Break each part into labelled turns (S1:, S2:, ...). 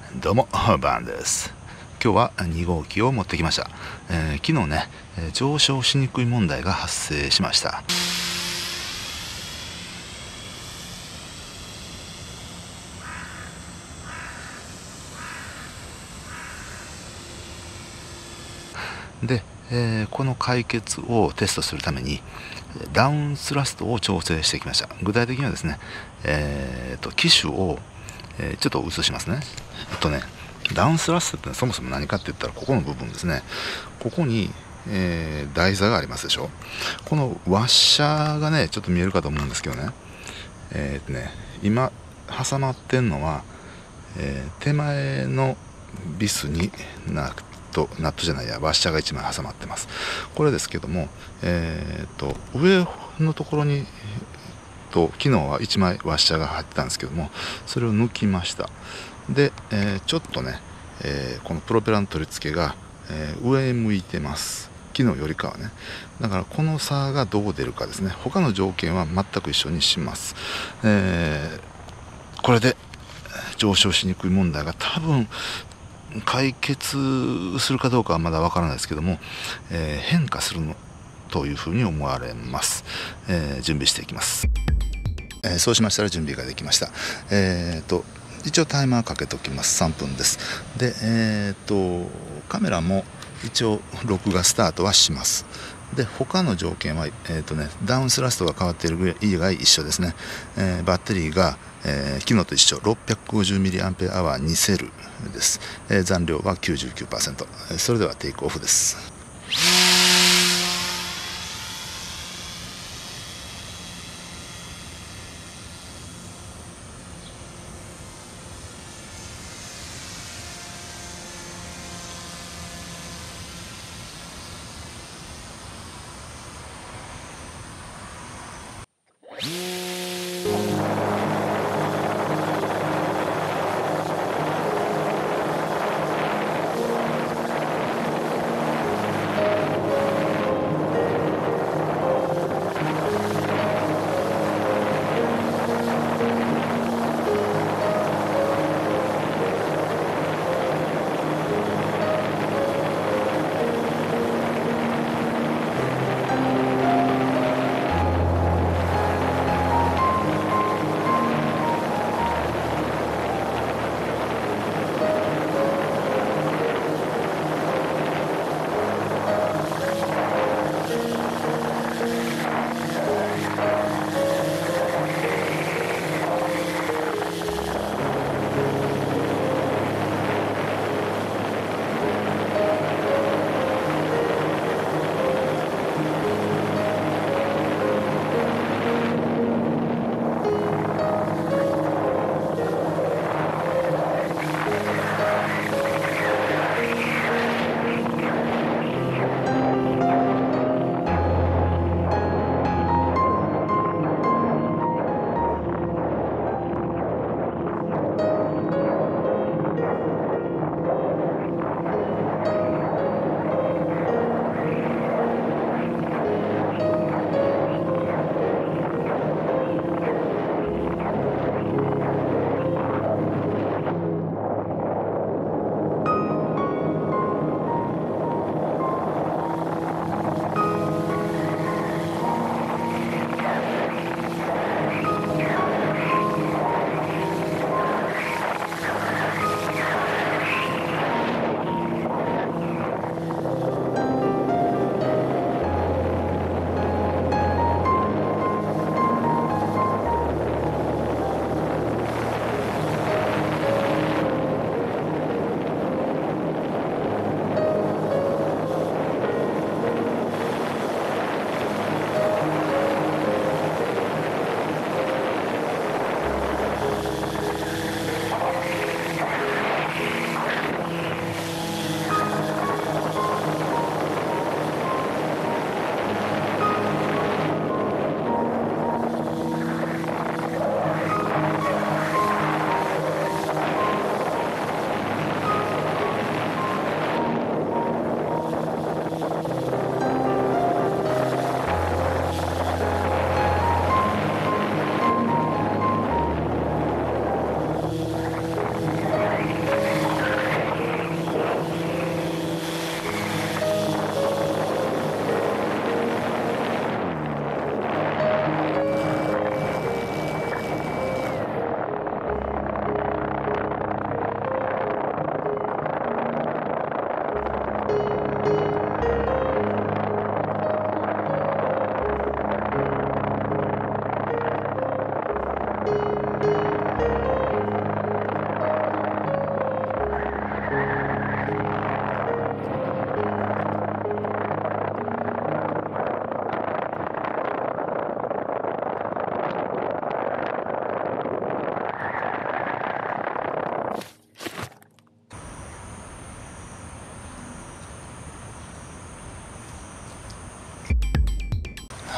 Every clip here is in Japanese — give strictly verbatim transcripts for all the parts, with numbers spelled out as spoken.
S1: どうもバンです。今日はに号機を持ってきました。えー、昨日ね上昇しにくい問題が発生しました。で、えー、この解決をテストするためにダウンスラストを調整してきました。具体的にはですね、えー、と機種を、えー、ちょっと映しますね。えっとねダウンスラストってそもそも何かって言ったらここの部分ですね。ここに、えー、台座がありますでしょ。このワッシャーがねちょっと見えるかと思うんですけどね、えーとね今挟まってんのは、えー、手前のビスにナットナットじゃないやワッシャーがいちまい挟まってます。これですけども、えーと上のところにと昨日はいちまいワッシャーが入ってたんですけども、それを抜きました。で、えー、ちょっとね、えー、このプロペラの取り付けが、えー、上へ向いてます。昨日よりかはね。だからこの差がどう出るかですね。他の条件は全く一緒にします。えー、これで上昇しにくい問題が多分解決するかどうかはまだわからないですけども、えー、変化するのというふうに思われます。えー、準備していきます。えー、そうしましたら準備ができました。えーと一応タイマーかけておきます。さんぷんです。で、えーとカメラも一応録画スタートはします。で他の条件は、えーとね、ダウンスラストが変わっている以外一緒ですね。えー、バッテリーが、えー、昨日と一緒 ろっぴゃくごじゅうミリアンペアアワーにセルです。えー、残量は きゅうじゅうきゅうパーセント。それではテイクオフです。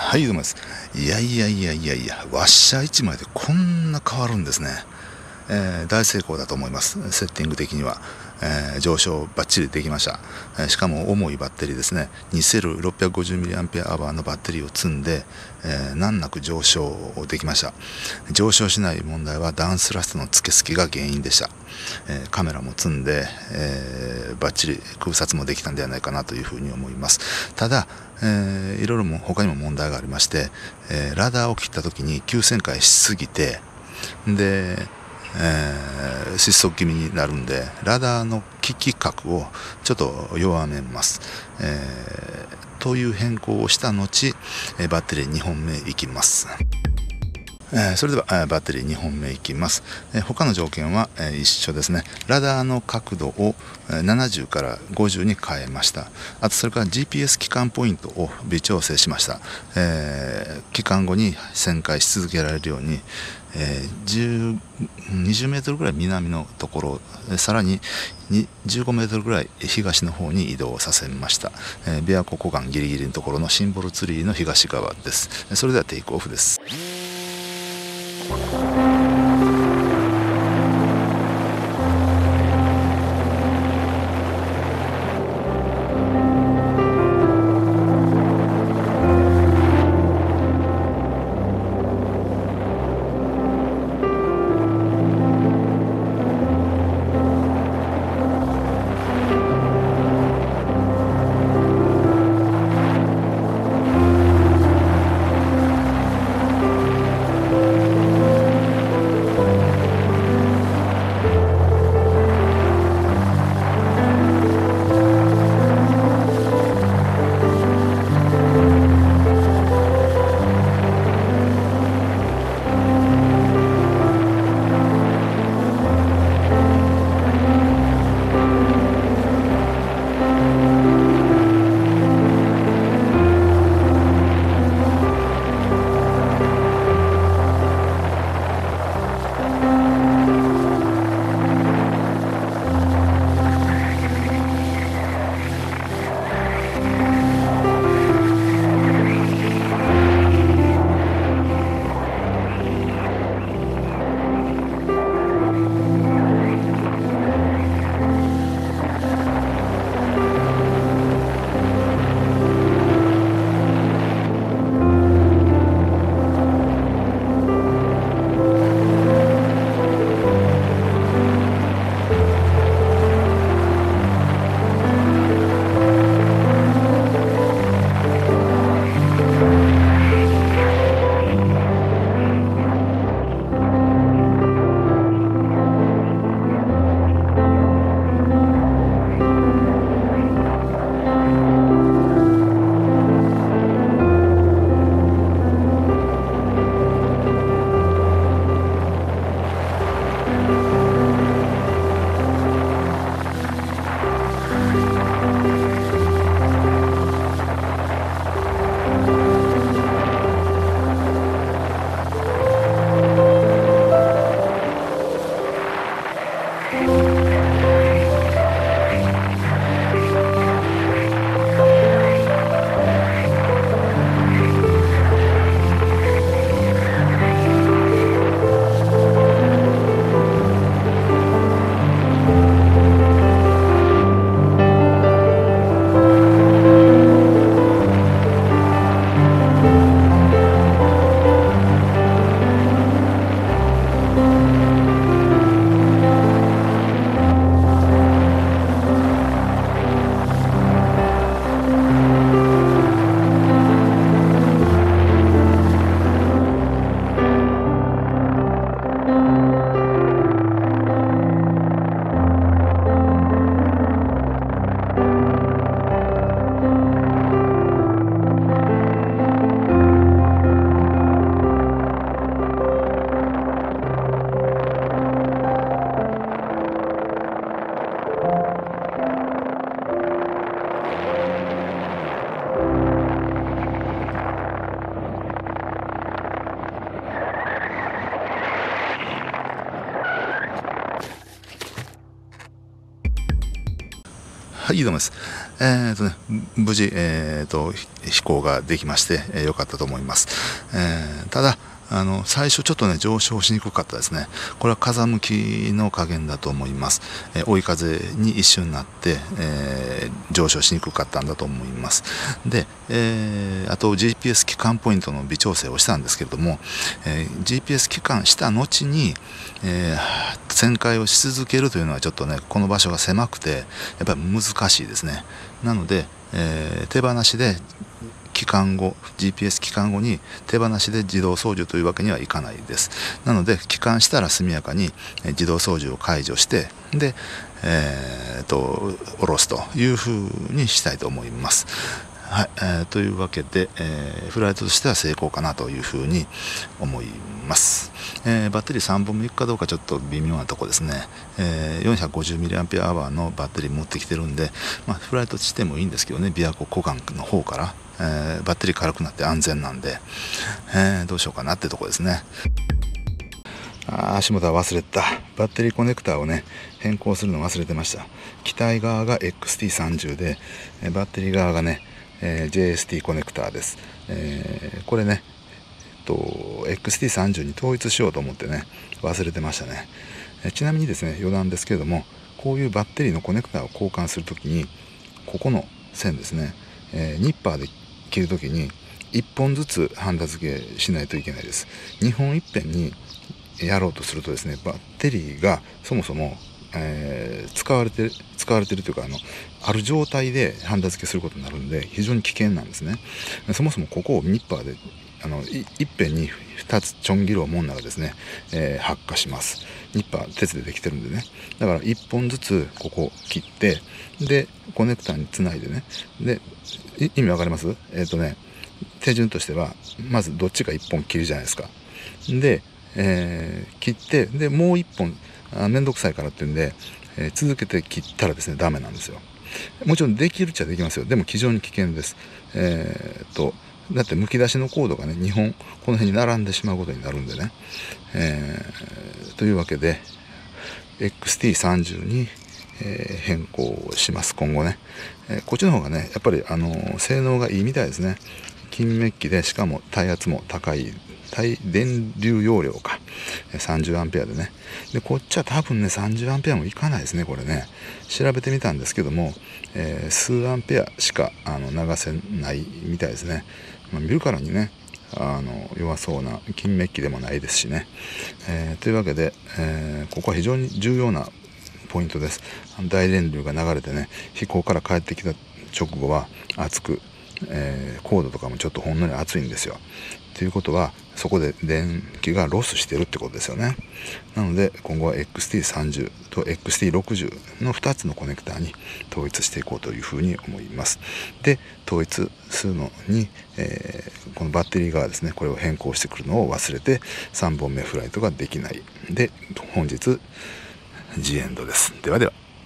S1: はい、どうもです。いやいやいやいやいや、ワッシャーいちまいでこんな変わるんですね。えー、大成功だと思います。セッティング的には、えー、上昇バッチリできました。えー、しかも重いバッテリーですね。にセル ろっぴゃくごじゅうミリアンペアアワー のバッテリーを積んで、えー、難なく上昇できました。上昇しない問題はダウンスラストの付けすきが原因でした。えー、カメラも積んで、えー、バッチリ空撮もできたんではないかなというふうに思います。ただ、えー、いろいろも他にも問題がありまして、えー、ラダーを切った時に急旋回しすぎて、でえー、失速気味になるんで、ラダーの機器角をちょっと弱めます。えー、という変更をした後、バッテリーにほんめいきます。えー、それでは、えー、バッテリーにほんめいきます。えー、他の条件は、えー、一緒ですね。ラダーの角度を、えー、ななじゅうからごじゅうに変えました。あとそれから ジーピーエス 帰還ポイントを微調整しました。えー、帰還後に旋回し続けられるように、えー、にじゅうメートルぐらい南のところ、さらにじゅうごメートルぐらい東の方に移動させました。えー、琵琶湖湖岸ギリギリのところのシンボルツリーの東側です。それではテイクオフです。 はい、いいと思います。えーとね、無事、えーと、飛行ができまして、えー、よかったと思います。えー、ただ、あの最初ちょっとね上昇しにくかったですね。これは風向きの加減だと思います。えー、追い風に一瞬なって、えー、上昇しにくかったんだと思います。で、えー、あと ジーピーエス 帰還ポイントの微調整をしたんですけれども、えー、ジーピーエス 帰還した後に、えー、旋回をし続けるというのはちょっとねこの場所が狭くてやっぱり難しいですね。なので、えー、手放しで帰還後 ジーピーエス 帰還後に手放しで自動操縦というわけにはいかないです。なので帰還したら速やかに自動操縦を解除してで、えー、と下ろすというふうにしたいと思います。はい、えー、というわけで、えー、フライトとしては成功かなというふうに思います。えー、バッテリーさんぼんめいくかどうかちょっと微妙なとこですね。えー、よんひゃくごじゅうミリアンペアアワー のバッテリー持ってきてるんで、まあ、フライトしてもいいんですけどね、琵琶湖湖岸の方から、えー、バッテリー軽くなって安全なんで、えー、どうしようかなってとこですね。あ足元は忘れた。バッテリーコネクターをね変更するの忘れてました。機体側が エックスティーさんじゅう でバッテリー側がね、えー、ジェイエスティー コネクターです。えー、これね、えっと、エックスティーさんじゅう に統一しようと思ってね忘れてましたね。えちなみにですね余談ですけれども、こういうバッテリーのコネクターを交換するときにここの線ですね、えー、ニッパーで切るときにいっぽんずつハンダ付けしないといけないです。にほんいっぺんにやろうとするとですねバッテリーがそもそも、えー、使われてる使われてるというかあのある状態でハンダ付けすることになるんで非常に危険なんですね。そもそもここをニッパーであの い, いっぺんにふたつちょん切るをもんならですね、えー、発火します。ニッパー鉄でできてるんでね、だからいっぽんずつここを切ってでコネクタにつないでね、で意味わかります？えっ、ー、とね手順としてはまずどっちかいっぽん切るじゃないですか。でえー、切ってでもう一本あめんどくさいからっていうんで、えー、続けて切ったらですねダメなんですよ。もちろんできるっちゃできますよ。でも非常に危険です。えー、とだってむき出しのコードがねにほんこの辺に並んでしまうことになるんでね、えー、というわけで エックスティーさんじゅう に、えー、変更します今後ね、えー、こっちの方がねやっぱりあのー、性能がいいみたいですね。金メッキでしかも耐圧も高い対電流容量か さんじゅうアンペア でね、でこっちは多分ね さんじゅうアンペア もいかないですね。これね調べてみたんですけども、えー、数アンペアしかあの流せないみたいですね。まあ、見るからにねあの弱そうな金メッキでもないですしね、えー、というわけで、えー、ここは非常に重要なポイントです。大電流が流れてね飛行から帰ってきた直後は熱く、えー、コードとかもちょっとほんのり熱いんですよ。ということはそこで電気がロスしてるってことですよね。なので今後は エックスティーさんじゅう と エックスティーろくじゅう のふたつのコネクターに統一していこうというふうに思います。で統一するのに、えー、このバッテリー側ですねこれを変更してくるのを忘れてさんぼんめフライトができないで本日ジエンドです。ではでは。